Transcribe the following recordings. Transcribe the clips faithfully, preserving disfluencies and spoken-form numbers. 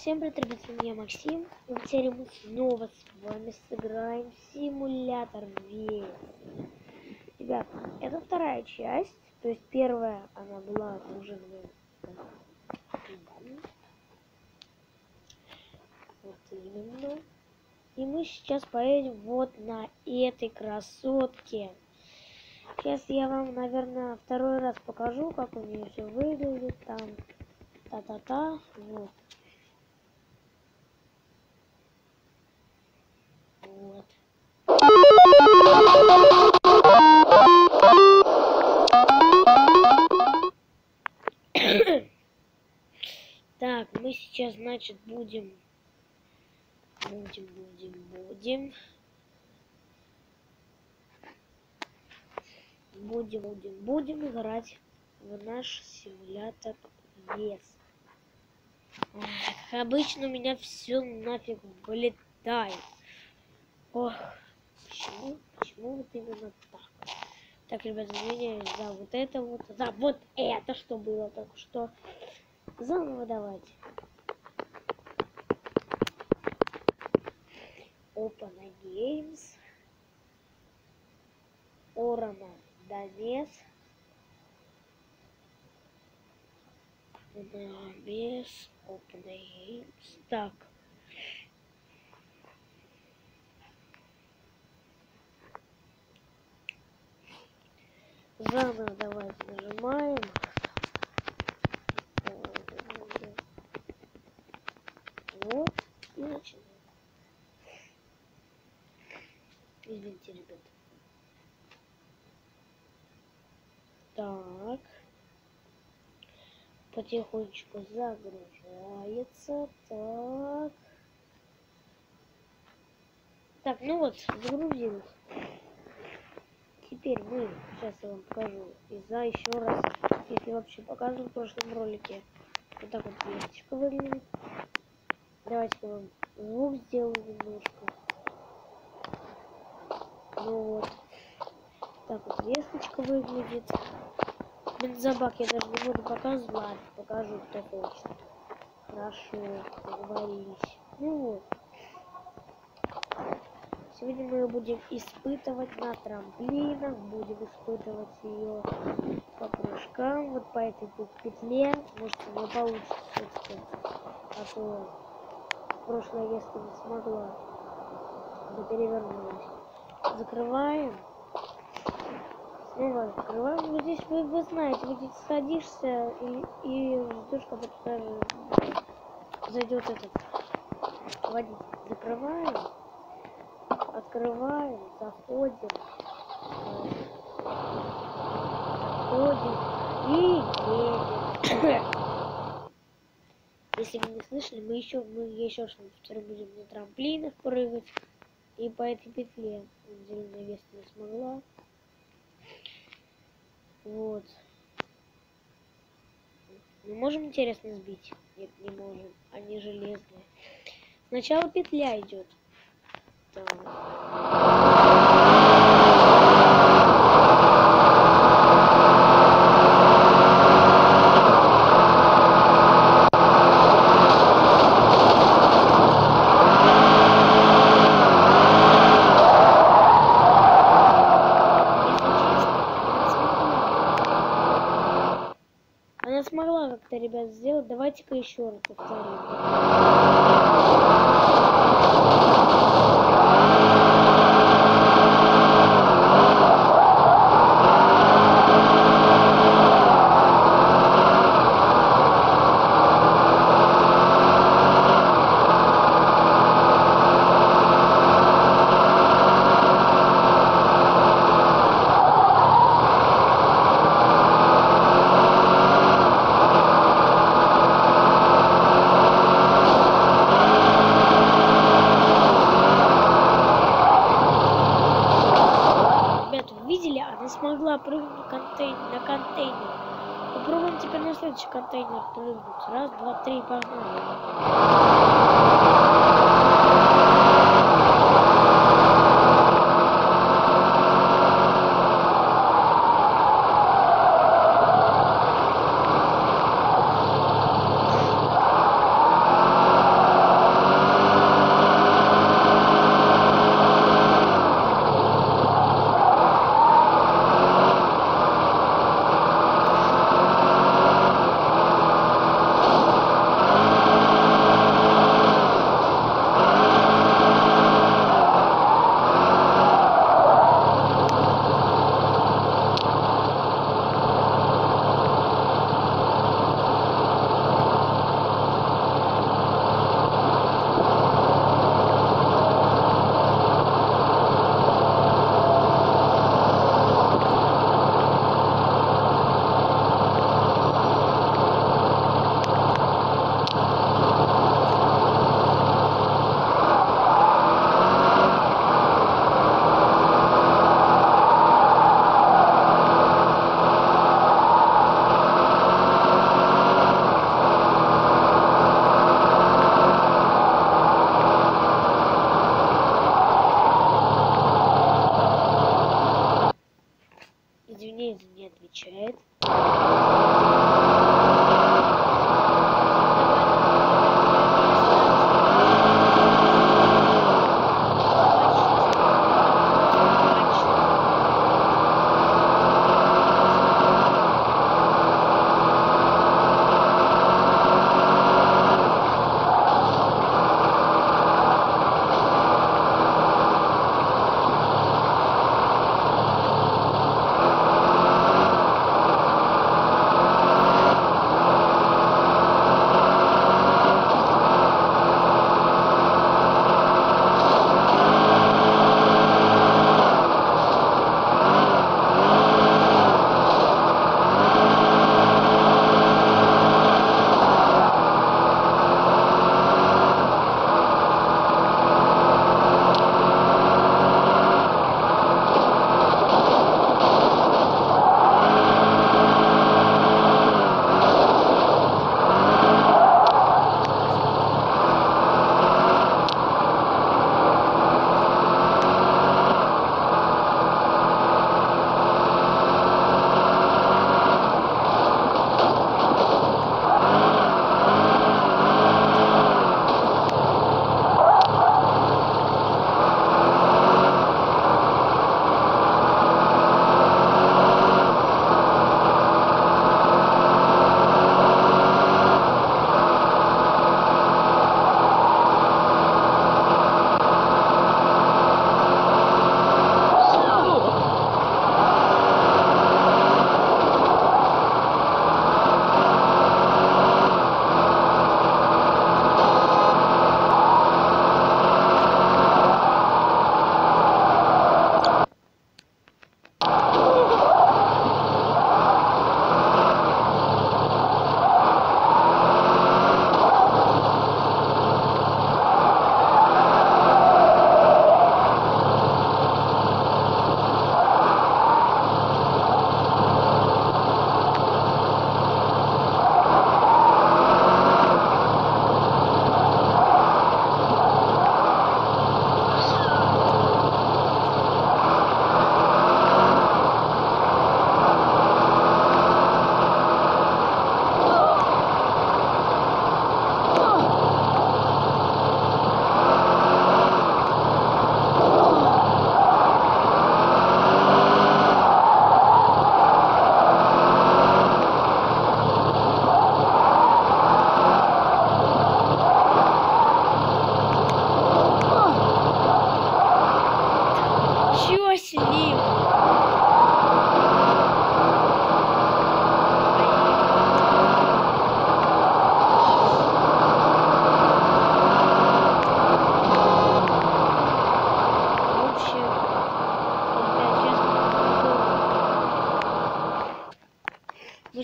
Всем привет, ребята, меня Максим. И теперь мы снова с вами сыграем в симулятор вес. Ребят, это вторая часть. То есть первая, она была уже вот именно. И мы сейчас поедем вот на этой красотке. Сейчас я вам, наверное, второй раз покажу, как у нее все выглядит. Там та-та-та. Вот. Вот. Так, мы сейчас, значит, будем, будем, будем, будем, будем, будем, будем играть в наш симулятор вес. Как обычно, у меня все нафиг вылетает. Ох, почему, почему вот именно так? Так, ребята, извиняюсь за вот это вот, за вот это, что было только что. Заново давайте. Open Games. Орана Донец. Без Open Games. Так. Заново давайте нажимаем. Вот. И начинаем. Извините, ребята. Так. Потихонечку загружается. Так. Так, ну вот, загрузилось. Теперь мы, сейчас я вам покажу, и за еще раз, если вообще показывал в прошлом ролике, вот так вот весточка выглядит. Давайте я вам звук сделаю немножко. Ну вот, так вот весточка выглядит. Бензобак я даже не буду показывать, ладно, покажу, кто хочет. Хорошо, договорились. Ну вот. Сегодня мы будем испытывать на трамплинах, будем испытывать ее по прыжкам, вот по этой петле. Может, у нее получится все-таки, а то прошлая веска не смогла, да перевернулась. Закрываем. Снова закрываем. Вот здесь вы, вы знаете, вот здесь садишься и, и ждешь, когда туда зайдет этот водитель. Закрываем. Открываем, заходим, заходим и едем. Если вы не слышали, мы еще, мы еще что будем на трамплинах прыгать и по этой петле. Зеленая веста не смогла. Вот. Мы можем, интересно, сбить? Нет, не можем. Они железные. Сначала петля идет. Так. Она смогла как-то, ребят, сделать. Давайте-ка еще раз повторим. Смогла прыгнуть на контейнер, на контейнер. Попробуем теперь на следующий контейнер прыгнуть. Раз, два, три, погнали.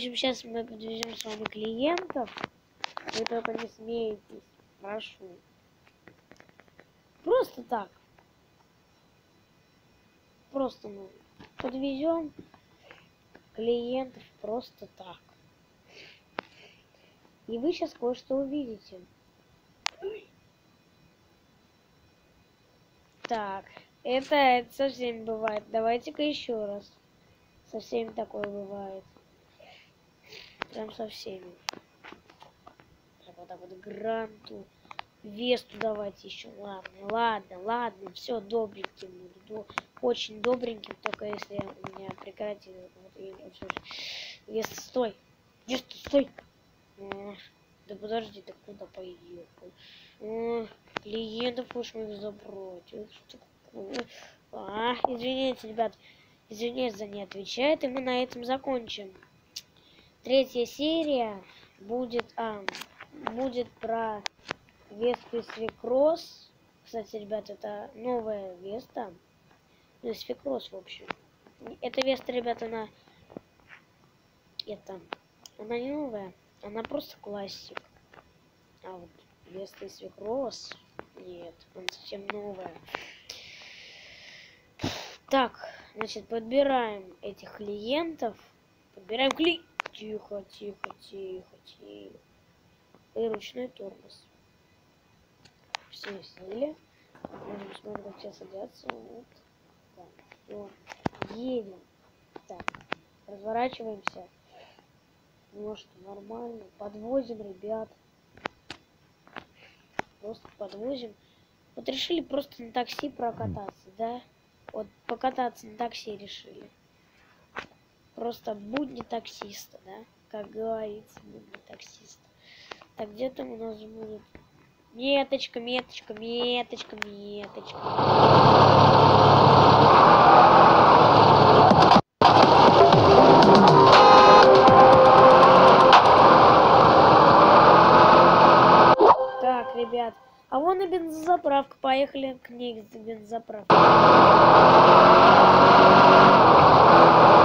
общем, сейчас мы подвезем с вами клиентов. Вы только не смейтесь, прошу. Просто так. Просто мы подвезем клиентов просто так. И вы сейчас кое-что увидите. Так, это, это со всеми бывает. Давайте-ка еще раз. Со всеми такое бывает. Прям со всеми. Так, вот так вот гранту. Весту давайте еще. Ладно, ладно, ладно. Все, добреньким буду. Очень добреньким, только если у меня прекратит. Вот, Вест, стой. Вест, стой. Да подожди, ты куда поехал? Клиентов уж мы забрать. А, извините, ребят. Извините за не отвечает, и мы на этом закончим. Третья серия будет, а, будет про Весту и Свекрос. Кстати, ребят, это новая Веста. Ну и Свекрос, в общем. Эта Веста, ребята, она... Это... Она не новая. Она просто классик. А вот Веста и Свекрос... Нет, она совсем новая. Так, значит, подбираем этих клиентов. Подбираем кли... Тихо, тихо, тихо, тихо. И ручной тормоз. Все сели. Можем посмотреть, как все садятся. Вот. Так, все. Едем. Так, разворачиваемся. Может, нормально. Подвозим ребят. Просто подвозим. Вот решили просто на такси прокататься, да? Вот покататься на такси решили. Просто будни таксиста, да? Как говорится, будни таксиста. Так, где там у нас будет? Меточка, меточка, меточка, меточка. Так, ребят. А вон и бензозаправка. Поехали к ней, бензозаправке.